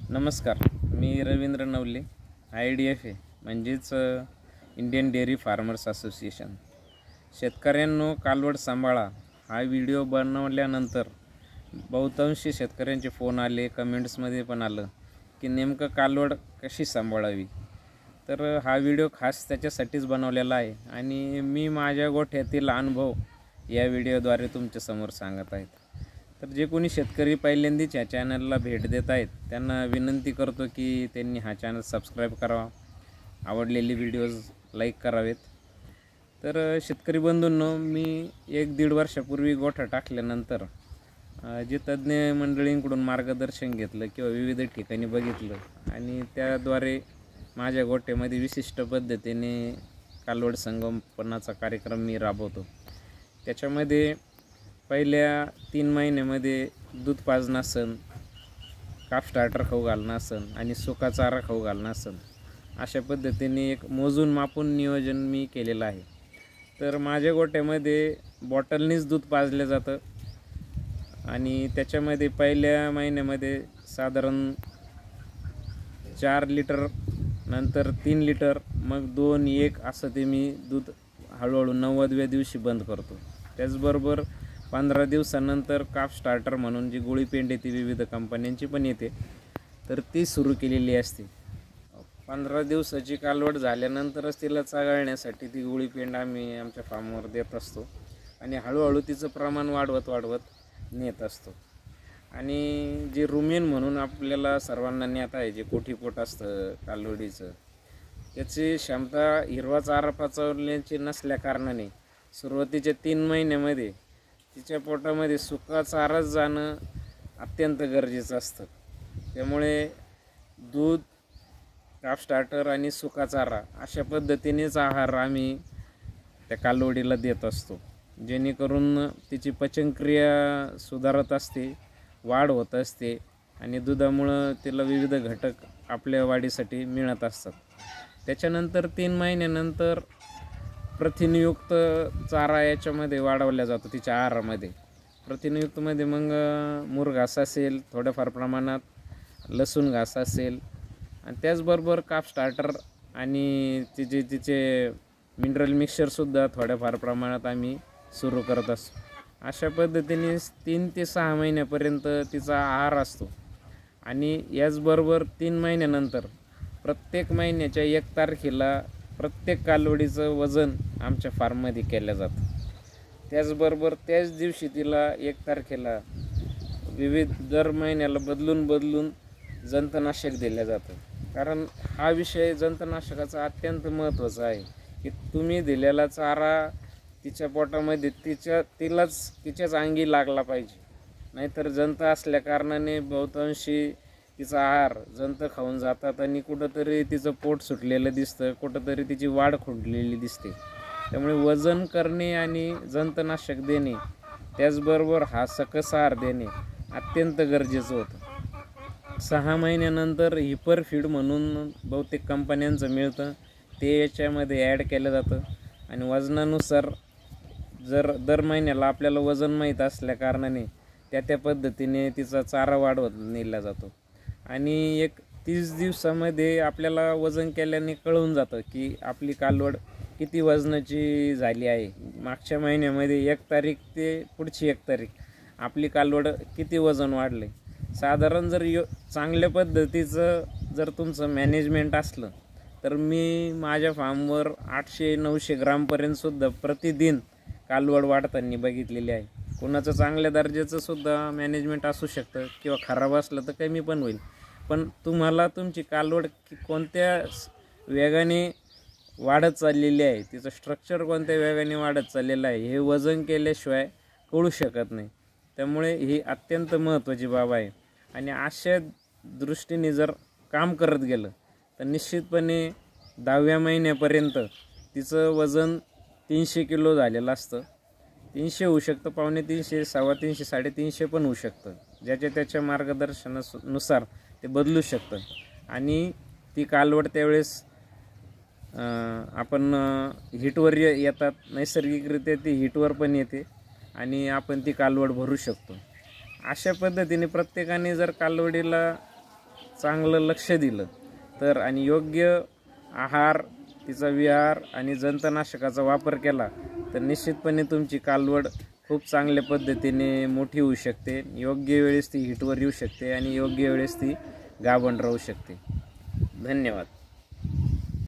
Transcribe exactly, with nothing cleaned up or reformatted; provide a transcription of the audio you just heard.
नमस्कार, मी Ravindra Navale, I D F A म्हणजेच इंडियन डेअरी फार्मर्स असोसिएशन. शेतकऱ्यांनो, कालवड सांभाळा हा व्हिडिओ बनवल्यानंतर बहुतांशी शेतकऱ्यांचे फोन आले, कमेंट्समध्ये पण आलं की नेमकं कालवड कशी सांभाळावी. तर हा व्हिडिओ खास त्याच्यासाठीच बनवलेला आहे आणि मी माझ्या गोठ्यातील अनुभव या व्हिडिओद्वारे तुमच्यासमोर सांगत आहेत. तर जे कोणी शेतकरी पहिल्यांदाच या चॅनलला भेट देत आहेत त्यांना विनंती करतो की त्यांनी हा चॅनल सबस्क्राईब करावा, आवडलेले व्हिडिओज लाईक करावेत. तर शेतकरी बंधूंनो, मी एक दीड वर्षापूर्वी गोठा टाकल्यानंतर जे तज्ज्ञ मंडळींकडून मार्गदर्शन घेतलं किंवा विविध ठिकाणी बघितलं आणि त्याद्वारे माझ्या गोठ्यामध्ये विशिष्ट पद्धतीने कालवड संगोपनाचा कार्यक्रम मी राबवतो. त्याच्यामध्ये पहिल्या तीन महिन्यामध्ये दूध पाजणं असन, काफ स्टार्टर खाऊ घालणं असन आणि सुका चारा खाऊ घालणं असन, अशा पद्धतीने एक मोजून मापून नियोजन मी केलेलं आहे. तर माझ्या गोठ्यामध्ये बॉटलनीच दूध पाजलं जातं आणि त्याच्यामध्ये पहिल्या महिन्यामध्ये साधारण चार लिटर, नंतर तीन लिटर, मग दोन एक असं ते मी दूध हळूहळू नव्वदव्या दिवशी बंद करतो. त्याचबरोबर पंधरा दिवसानंतर काफ स्टार्टर म्हणून जी गोळी पेंड येते विविध कंपन्यांची पण येते, तर ती सुरू केलेली असते. पंधरा दिवसाची कालवड झाल्यानंतरच तिला चागळण्यासाठी ती गोळी पेंड आम्ही आमच्या फार्मवर देत असतो आणि हळूहळू तिचं प्रमाण वाढवत वाढवत नेत असतो. आणि जे रुमेन म्हणून आपल्याला सर्वांना नेत आहे, जे कोठीपोट असतं कालवडीचं, त्याची क्षमता हिरवा चारा पचवण्याची नसल्या कारणाने सुरुवातीच्या तीन महिन्यामध्ये तिच्या पोटामध्ये सुका चाराच जाणं अत्यंत गरजेचं असतं. त्यामुळे दूध, काफ स्टार्टर आणि सुका चारा अशा पद्धतीनेच आहार आम्ही त्या कालवडीला देत असतो, जेणेकरून तिची पचनक्रिया सुधारत असते, वाढ होत असते आणि दुधामुळं तिला विविध घटक आपल्या वाढीसाठी मिळत असतात. त्याच्यानंतर तीन महिन्यानंतर प्रथिनयुक्त चारा याच्यामध्ये वाढवला जातो तिच्या आहारामध्ये. प्रथिनयुक्तमध्ये मग मूर घास असेल, थोड्याफार प्रमाणात लसूण घास असेल आणि त्याचबरोबर काफ स्टार्टर आणि तिचे तिचे मिनरल मिक्सचरसुद्धा थोड्याफार प्रमाणात आम्ही सुरू करत असतो. अशा पद्धतीने तीन ते सहा महिन्यापर्यंत तिचा आहार असतो आणि याचबरोबर तीन महिन्यानंतर प्रत्येक महिन्याच्या एक तारखेला प्रत्येक कालवडीचं वजन आमच्या फार्ममध्ये केलं जातं. त्याचबरोबर त्याच दिवशी तिला एक तारखेला विविध दर महिन्याला बदलून बदलून जंतनाशक दिलं जातं. कारण हा विषय जंतनाशकाचा अत्यंत महत्त्वाचा आहे की तुम्ही दिलेला चारा तिच्या पोटामध्ये तिच्या तिलाच तिच्याच अंगी लागला पाहिजे. नाहीतर जंत असल्या कारणाने बहुतांशी तिचा आहार जंत खाऊन जातात आणि कुठंतरी तिचं पोट सुटलेलं दिसतं, कुठंतरी तिची वाढ खुंटलेली दिसते. त्यामुळे वजन करणे आणि जंतनाशक देणे, त्याचबरोबर हा सकस आहार देणे अत्यंत गरजेचं होतं. सहा महिन्यानंतर हिपर फीड म्हणून बहुतेक कंपन्यांचं मिळतं, ते याच्यामध्ये ॲड केलं जातं आणि वजनानुसार जर दर महिन्याला आपल्याला वजन माहीत असल्या कारणाने त्या त्या पद्धतीने तिचा चारा वाढवत नेला जातो. आणि एक तीस दिवसामध्ये आपल्याला वजन केल्याने कळून जातं की आपली कालवड किती वजनाची झाली आहे. मागच्या महिन्यामध्ये एक तारीख ते पुढची एक तारीख आपली कालवड किती वजन वाढले. साधारण जर यो चांगल्या पद्धतीचं जर तुमचं मॅनेजमेंट असलं तर मी माझ्या फार्मवर आठशे नऊशे ग्रामपर्यंतसुद्धा प्रतिदिन कालवड वाढताना बघितलेली आहे. कोणाचं चांगल्या दर्जाचंसुद्धा मॅनेजमेंट असू शकतं किंवा खराब असलं तर कमी पण होईल, पण तुम्हाला तुमची कालवड कोणत्या वेगाने वाढत चाललेली आहे, तिचं स्ट्रक्चर कोणत्या वेगाने वाढत चाललेलं आहे, हे वजन केल्याशिवाय कळू शकत नाही. त्यामुळे ही अत्यंत महत्त्वाची बाब आहे आणि अशा दृष्टीने जर काम करत गेलं तर निश्चितपणे दहाव्या महिन्यापर्यंत तिचं वजन तीनशे किलो झालेलं असतं. तीनशे होऊ शकतं, पावणे तीनशे, सव्वा तीनशे, साडेतीनशे पण होऊ शकतं. ज्याच्या त्याच्या मार्गदर्शनानुसार ते बदलू शकतं आणि ती कालवड त्यावेळेस आपण हीटवर येतात, नैसर्गिकरित्या ती हीटवर पण येते आणि आपण ती कालवड भरू शकतो. अशा पद्धतीने प्रत्येकाने जर कालवडीला चांगलं लक्ष दिलं तर आणि योग्य आहार, तिचा विहार आणि जंतनाशकाचा वापर केला तर निश्चितपणे तुमची कालवड खूप चांगल्या पद्धतीने मोठी होऊ शकते. योग्य वेळेस ती हिटवर येऊ शकते आणि योग्य वेळेस ती गाभण राहू शकते. धन्यवाद.